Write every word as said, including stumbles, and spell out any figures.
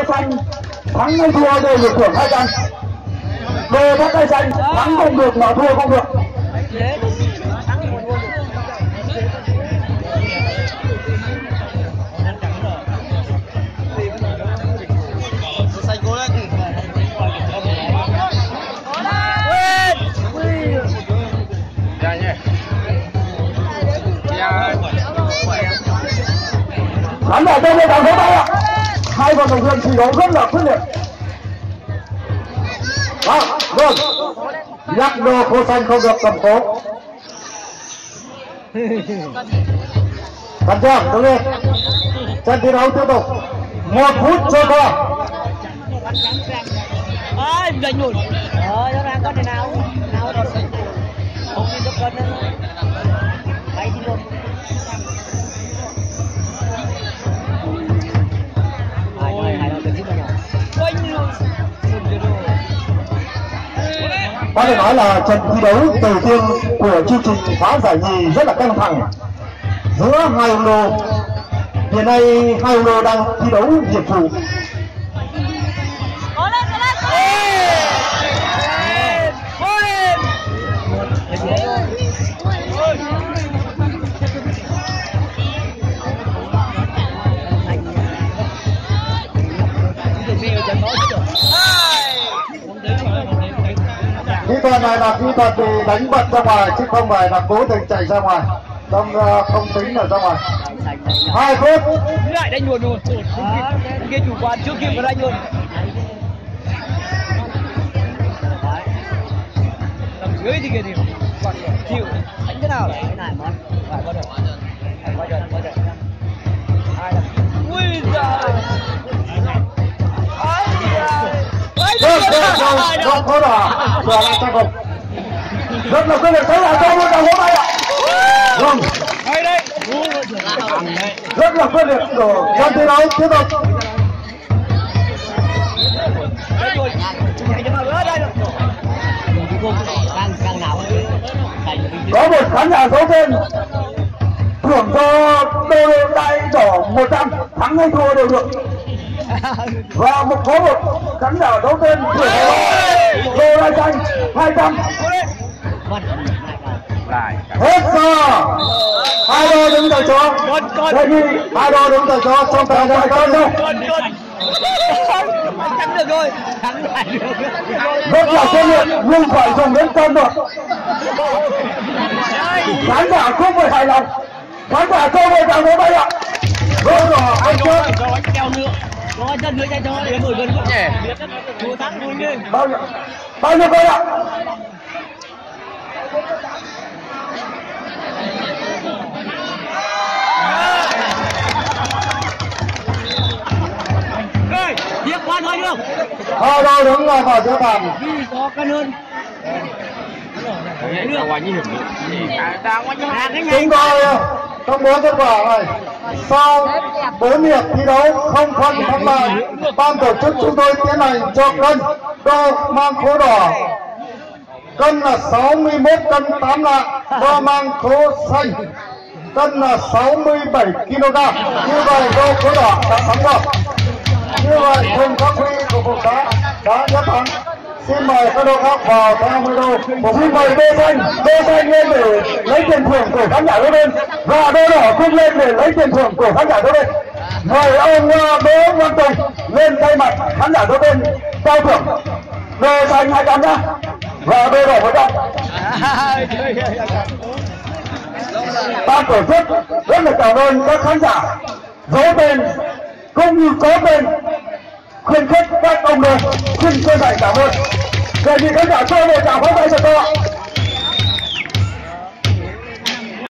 xanh thắng hay thua đều được thưởng hai trăm. Đồ thắt tay xanh thắng không được mà thua không được. Khán giả bên đây đang vỗ tay ạ. Hai vận động viên thi đấu rất là quyết liệt. Vâng, luôn. Nhắc đồ khô xanh không được cầm cố. Khán giả, đứng lên. Trận thi đấu tiếp tục. Một phút trôi qua. Ơi, giành nhủn. Ờ, nó đang con này nào? Nào rồi. Không đi được con nữa. Bay đi luôn. Có thể nói là trận thi đấu đầu tiên của chương trình phá giải nhì rất là căng thẳng giữa hai ông đô. Hiện nay hai ông đô đang thi đấu hiệp phụ. Kỹ thuật này là kỹ thuật thì đánh bật ra ngoài chứ không phải là cố tình chạy ra ngoài, không không tính là ra ngoài. Hai phút. Lại đánh luôn luôn. Kia chủ quan trước kia có đánh luôn. Tầm dưới thì kia thì còn chịu. Đánh thế nào này? Cái này món. Phải có được. Phải có được, có được. Hai là. Ui giời. Ôi giời. Rất rất khó đỏ và là trang phục rất là quyết liệt. Thấy là tôi luôn là hôm nay ạ. Vâng, đây đây rất là quyết liệt của trận thi đấu tiếp tục. Có một khán giả giấu tên thưởng cho đô đại đỏ một trăm, thắng hay thua đều được. Và một có một khán giả đấu tên thưởng đô đại xanh hai trăm. Hết giờ. Hai đô đứng tại chỗ. Đây đi, hai đô đứng tại chỗ trong thời gian con đâu. Thắng được rồi, thắng lại được. Rất là chuyên nghiệp nhưng phải dùng đến cân được. Khán giả không phải hài lòng. Khán giả cho một tràng vỗ tay ạ. Rồi rồi, anh trước. Có chân dưới tay cho để mười gần cũng nhẹ. Thua thắng vui lên. Bao nhiêu? Bao nhiêu cân ạ? Ơi, tiếp qua thôi được. Hai đôi đứng lại vào giữa bàn. Có cân hơn. Chúng tôi công bố kết quả này. Sau bốn hiệp thi đấu không phân thắng bại, ban tổ chức chúng tôi tiến hành cho cân đô mang khố đỏ. Cân là sáu mươi mốt cân tám lạng, đô mang khố xanh. Cân là sáu mươi bảy ki lô gam. Như vậy đô khố đỏ đã thắng rồi. Như vậy cùng các huy của cuộc đá đã nhất thắng. Xin mời các đô khác vào theo hai mươi đô. Xin mời đô xanh, đô xanh lên để lấy tiền thưởng của khán giả đôi bên và đô đỏ cũng lên để lấy tiền thưởng của khán giả đôi bên. Mời ông Đỗ Văn Tùng lên thay mặt khán giả đôi bên trao thưởng đô xanh hai trăm nhá và đô đỏ một trăm. Ban tổ chức rất là cảm ơn các khán giả giấu tên cũng như có tên khuyến khích các ông đồ. Xin chân thành cảm ơn. Đề nghị khán giả cho một tràng pháo tay cho tôi ạ.